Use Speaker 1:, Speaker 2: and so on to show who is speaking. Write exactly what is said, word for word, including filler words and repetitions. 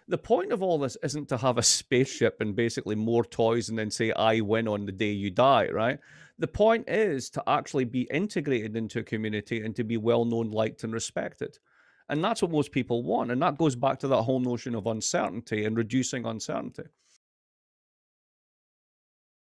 Speaker 1: The point of all this isn't to have a spaceship and basically more toys and then say, I win on the day you die, right? The point is to actually be integrated into a community and to be well known, liked, and respected. And that's what most people want. And that goes back to that whole notion of uncertainty and reducing uncertainty.